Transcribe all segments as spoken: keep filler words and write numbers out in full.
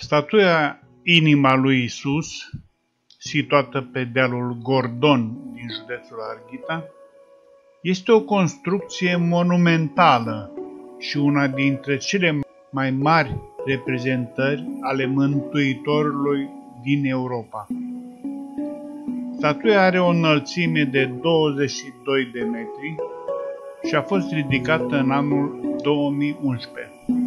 Statuia Inima lui Isus, situată pe dealul Gordon din județul Arghita, este o construcție monumentală și una dintre cele mai mari reprezentări ale Mântuitorului din Europa. Statuia are o înălțime de douăzeci și doi de metri și a fost ridicată în anul două mii unsprezece.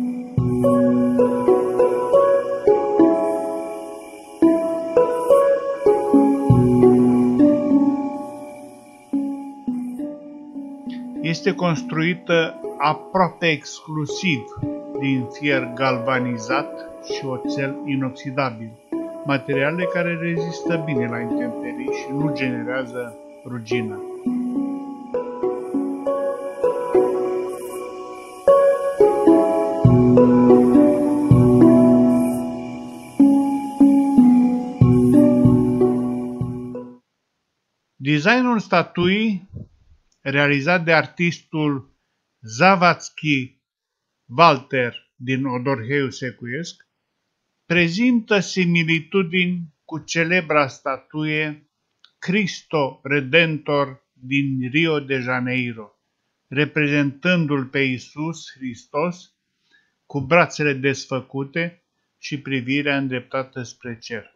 Este construită aproape exclusiv din fier galvanizat și oțel inoxidabil, materiale care rezistă bine la intemperii și nu generează rugină. Designul statuii, realizat de artistul Zavadski Walter din Odorheiu Secuiesc, prezintă similitudini cu celebra statuie Cristo Redentor din Rio de Janeiro, reprezentându-l pe Iisus Hristos cu brațele desfăcute și privirea îndreptată spre cer.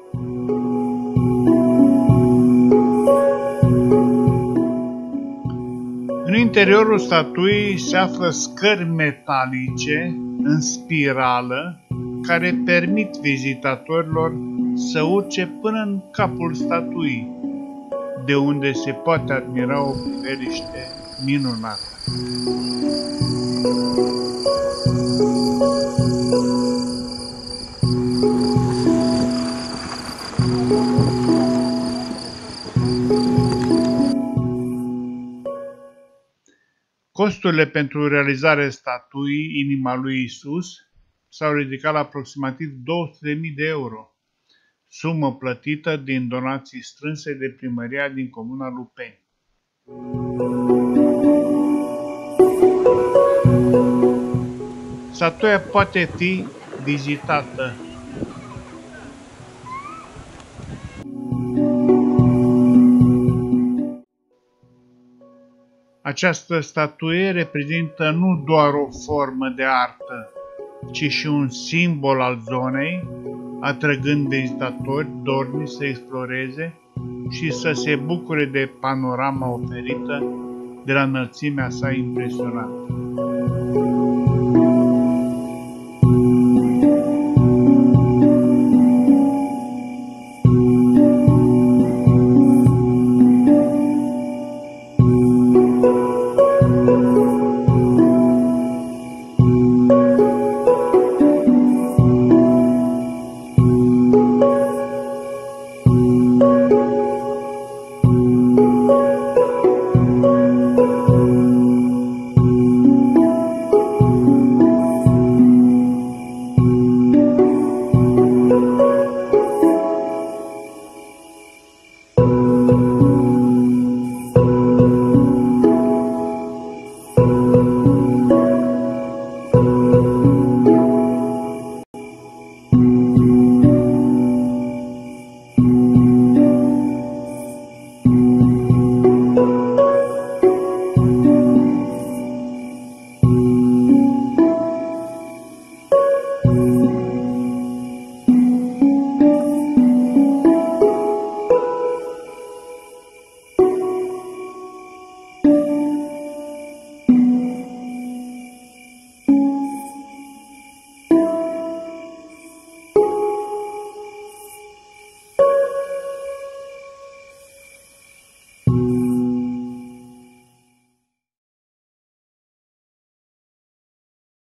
În interiorul statuii se află scări metalice în spirală care permit vizitatorilor să urce până în capul statuii, de unde se poate admira o priveliște minunată. Costurile pentru realizarea statuii Inima lui Isus s-au ridicat la aproximativ două sute de mii de euro, sumă plătită din donații strânse de primăria din comuna Lupeni. Statuia poate fi vizitată Această statuie reprezintă nu doar o formă de artă, ci și un simbol al zonei, atrăgând vizitatori dornici să exploreze și să se bucure de panorama oferită de la înălțimea sa impresionantă.